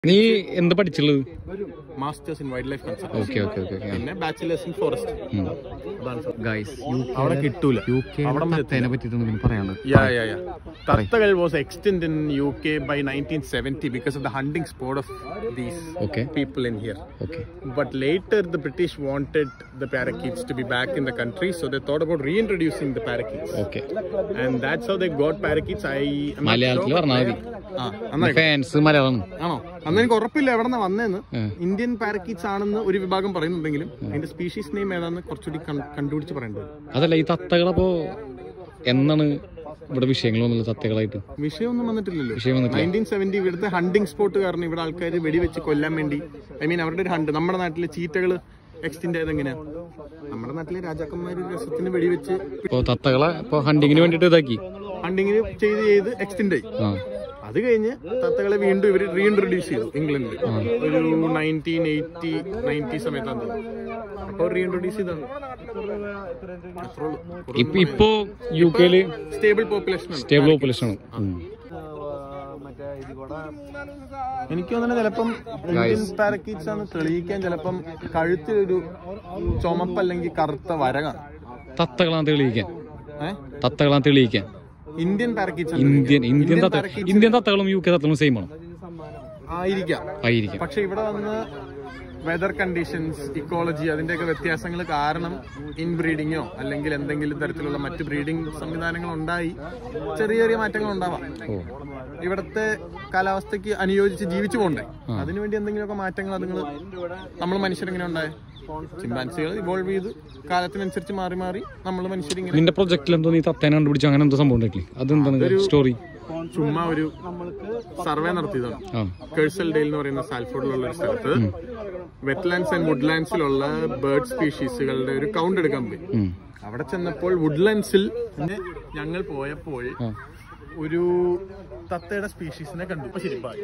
നീ എന്ത് പഠിച്ചുള്ളത്? Masters in wildlife conservation. Okay okay okay. പിന്നെ ബാച്ചിലേഴ്സ് ഇൻ ഫോറസ്റ്റ്. ഗൈസ് അവിടെ കിട്ടൂല. തത്തേനെ പറ്റിയിട്ടൊന്നും പറയാനുള്ളത്? തത്തകൾ was extinct in UK by 1970 because of the hunting sport of these people in here. Okay. But later the British wanted the parakeets to be back in the country, so they thought about reintroducing the parakeets. Okay. And that's how they got parakeets. മലയാളത്തിൽ പറഞ്ഞാൽ മതി. Fans Malayalam ആണോ? അന്ന് എനിക്ക് ഉറപ്പില്ല എവിടെന്നാ വന്നേന്ന്. Indian പാരക്കീറ്റ്സ് ആണെന്ന് ഒരു വിഭാഗം പറയുന്നുണ്ടെങ്കിലും അതിന്റെ സ്പീഷീസ് നെയിം ഏതാന്ന് കുറച്ചുകൂടി കണ്ടുപിടിച്ച് പറയേണ്ടത്. അതല്ല, ഈ തത്തകളപ്പോ എന്നാണ് ഇവിടെ വിഷയങ്ങളൊന്നുമില്ല തത്തകളായിട്ട്? വിഷയമൊന്നും വന്നിട്ടില്ലല്ലോ. 1970 ഇവിടുത്തെ ഹണ്ടിങ് സ്പോട്ട് കാരണം ഇവിടെ ആൾക്കാർ വെടിവെച്ച് കൊല്ലാൻ വേണ്ടി, അവരുടെ ഒരു ഹണ്ട്. നമ്മുടെ നാട്ടിലെ ചീറ്റകള് എക്സ്റ്റെൻഡ് ആയത് എങ്ങനെയാ? നമ്മുടെ നാട്ടിലെ രാജാക്കന്മാര് രസത്തിന് വെടിവെച്ച് തത്തകളെ ഹണ്ടിങ്ങിന് വേണ്ടിട്ട് ഇതാക്കി ഹണ്ടിങ്ങിന് ചെയ്ത് എക്സ്റ്റെൻഡ് ആയി. അത് കഴിഞ്ഞ് തത്തകളെ വീണ്ടും ഇവർ റീഇൻട്രൊഡ്യൂസ് ചെയ്തു ഇംഗ്ലണ്ടിൽ ഒരു 1980 സമയത്താണ്. അപ്പോൾ റീഇൻട്രൊഡ്യൂസ് ചെയ്താണ്. ഇപ്പോ യുകെയില് സ്റ്റേബിൾ പോപ്പുലേഷൻ ആണ്. എനിക്ക് തോന്നുന്നു ചിലപ്പം ഇന്ത്യൻ പാരക്കീറ്റ്സ് ആണ് തെളിയിക്കാൻ ചിലപ്പം കഴുത്തിലൊരു ചുമപ്പ് അല്ലെങ്കിൽ കറുത്ത വര കാണും. തത്തകളാണ് തെളിയിക്കാൻ ഇന്ത്യൻ പാരക്കീറ്റ്സ്. ഇന്ത്യൻ തത്തകളും യുകെ തത്തകളും സെയിം ആണ് ആയിരിക്കാം. പക്ഷെ ഇവിടെ വന്ന് വെതർ കണ്ടീഷൻസ്, ഇക്കോളജി, അതിന്റെയൊക്കെ വ്യത്യാസങ്ങൾ കാരണം ഇൻബ്രീഡിങ്ങോ അല്ലെങ്കിൽ എന്തെങ്കിലും തരത്തിലുള്ള മറ്റു ബ്രീഡിംഗ് സംവിധാനങ്ങൾ ഉണ്ടായി ചെറിയ ചെറിയ മാറ്റങ്ങൾ ഉണ്ടാവാം. ഇവിടത്തെ കാലാവസ്ഥയ്ക്ക് അനുയോജിച്ച് ജീവിച്ചു പോകണ്ടേ? അതിനുവേണ്ടി എന്തെങ്കിലുമൊക്കെ മാറ്റങ്ങൾ നമ്മൾ മനുഷ്യരെങ്ങനെ ഉണ്ടായേ? ചിമ്പാൻസികൾ ഇവോൾവ് ചെയ്ത് കാലത്തിനനുസരിച്ച് മാറി മാറി നമ്മൾ മനുഷ്യരിങ്ങനെ. നിന്റെ പ്രൊജക്റ്റിൽ എന്തോ നീ തത്തേനെ കണ്ടുപിടിച്ചു, അങ്ങനെ എന്തോ സംഭവം ഉണ്ടായിട്ടില്ലേ? അതെന്താണ് സ്റ്റോറി? ചുമ്മാ ഒരു സർവേ നടത്തിയതാണ്. കേഴ്സൽഡെയിൽ എന്ന് പറയുന്ന സാൽഫോർഡിലുള്ള ഒരു സ്ഥലത്ത് വെറ്റ്ലാൻഡ്സ് ആൻഡ് വുഡ്ലാൻഡ്സിലുള്ള ബേർഡ് സ്പീഷീസുകളുടെ ഒരു കൗണ്ട് എടുക്കാൻ പോയി. അവിടെ ചെന്നപ്പോൾ വുഡ്ലാൻഡ്സിൽ ഞങ്ങൾ പോയപ്പോൾ ഒരു തത്തയുടെ സ്പീഷീസിനെ കണ്ടു. ശരി.